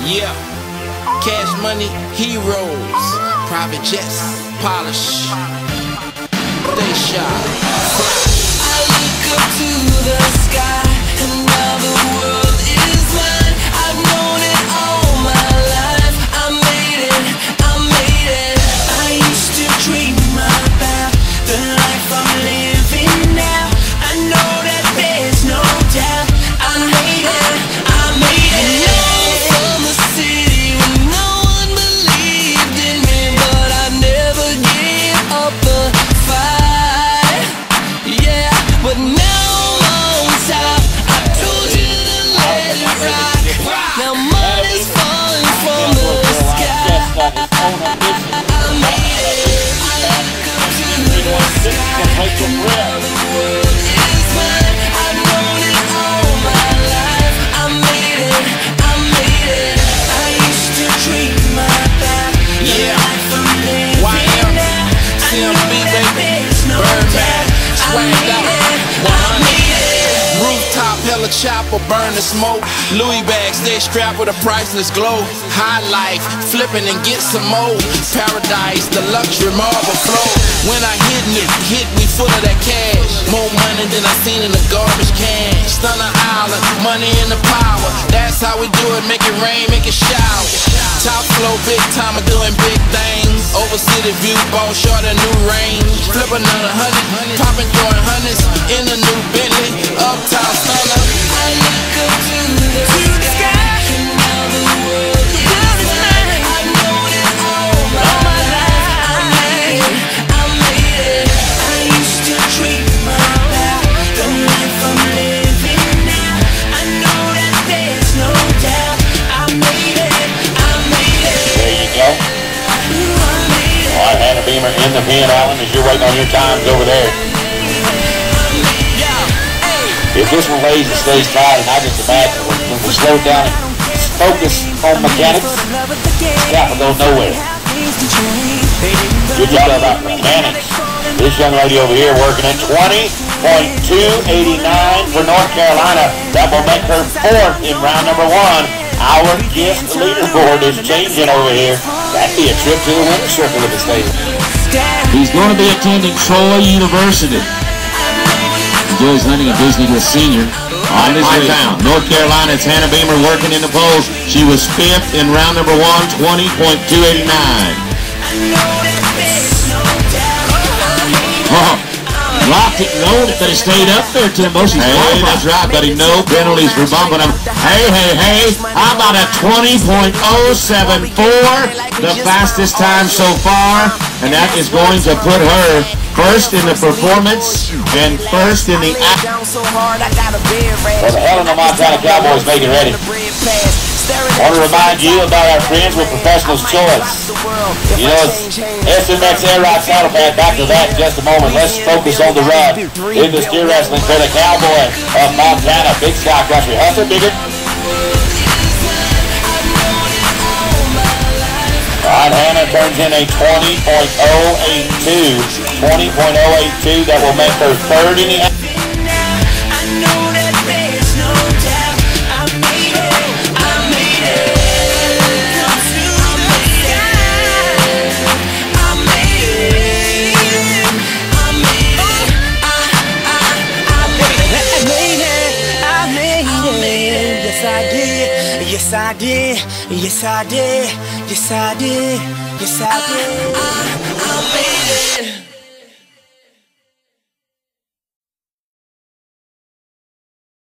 Yeah, Cash Money, Heroes, private jets, polish, they shot. I look up to the sky, and now the world is mine. I've known it all my life. I made it, I made it. I used to dream about the life I'm living now. I know that there's no doubt. I made it, I made it. I'm from the city where no one believed in me, but I never gave up the fight. Yeah, but now I'm on top. I told you to let it rock. Now money's falling from the sky. I made it. I look up to the sky. Now the world is mine. I've known it all my life. I made it. I made it. I used to dream about the life I'm living now. I know that there's no doubt. I made it. I made it. Rooftop, hella chopper, burn the smoke. Louis bags, they strapped with a priceless glow. High life, flipping and get some more. Paradise, the luxury marble flow. When I hit me full of that cash. More money than I seen in a garbage can. Stunner Island, money in the power. That's how we do it, make it rain, make it shower. Top flow, big time, I'm doing big things. Over city view, ball short a new range. Flip another 100, popping joint hundreds. In a new Bentley, uptown stunner. I look up to the sky, and now the world is mine. I've known it all my life. I made it, I made it. I used to dream about the life I'm living now. I know that there's no doubt. I made it, I made it. There you go. I made it. All right, Hannah Beamer in the pen, Alan, as you're waiting on your times over there. If this one lays and stays tight, and I just imagine when we slow down and focus on mechanics, Scott will go nowhere. Good job about mechanics. This young lady over here working at 20.289 for North Carolina. That will make her fourth in round number one. Our guest leaderboard is changing over here. That'd be a trip to the winner's circle of the state. He's going to be attending Troy University. Enjoys hunting a Disney senior on his way down. North Carolina's Hannah Beamer working in the polls. She was fifth in round number one, 20.289. Locked it, rolled it, but he stayed up there, Timbo. Hey, that's right, buddy. No penalties for bumping him. Hey. How about a 20.074? The fastest time so far. And that is going to put her first in the performance and first in the act. Well, the Helena Montana Cowboys make it ready. I want to remind you about our friends with Professional's Choice. You know, it's SMX Air Ride Saddle Pad. Back to that in just a moment. Let's focus on the run in the steer wrestling for the Cowboy of Montana. Big Sky Country. Hustle, bigger. All right, Hannah turns in a 20.082. 20.082. That will make her third in the Yes, I did. Yes, I did. Yes, I did. Yes, I did. I made it.